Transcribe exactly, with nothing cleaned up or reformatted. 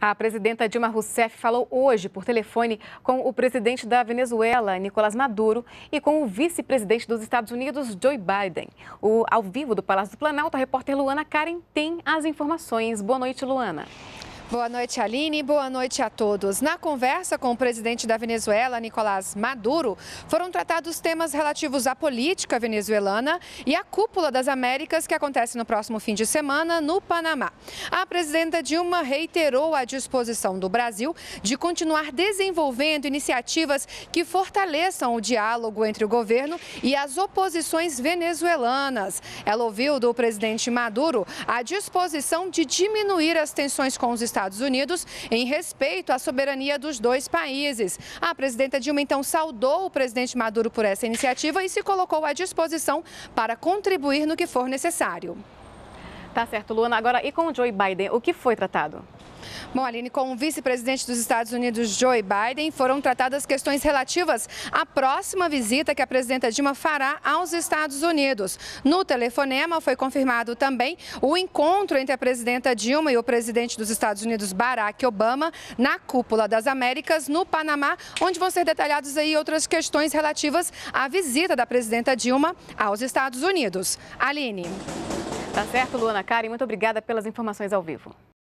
A presidenta Dilma Rousseff falou hoje por telefone com o presidente da Venezuela, Nicolás Maduro, e com o vice-presidente dos Estados Unidos, Joe Biden. O, ao vivo do Palácio do Planalto, a repórter Luana Karen tem as informações. Boa noite, Luana. Boa noite, Aline. Boa noite a todos. Na conversa com o presidente da Venezuela, Nicolás Maduro, foram tratados temas relativos à política venezuelana e à Cúpula das Américas, que acontece no próximo fim de semana no Panamá. A presidenta Dilma reiterou a disposição do Brasil de continuar desenvolvendo iniciativas que fortaleçam o diálogo entre o governo e as oposições venezuelanas. Ela ouviu do presidente Maduro a disposição de diminuir as tensões com os Estados Estados Unidos em respeito à soberania dos dois países. A presidenta Dilma então saudou o presidente Maduro por essa iniciativa e se colocou à disposição para contribuir no que for necessário. Tá certo, Luana. Agora, e com o Joe Biden, o que foi tratado? Bom, Aline, com o vice-presidente dos Estados Unidos, Joe Biden, foram tratadas questões relativas à próxima visita que a presidenta Dilma fará aos Estados Unidos. No telefonema foi confirmado também o encontro entre a presidenta Dilma e o presidente dos Estados Unidos, Barack Obama, na Cúpula das Américas, no Panamá, onde vão ser detalhadas aí outras questões relativas à visita da presidenta Dilma aos Estados Unidos. Aline. Tá certo, Luana Karen. Muito obrigada pelas informações ao vivo.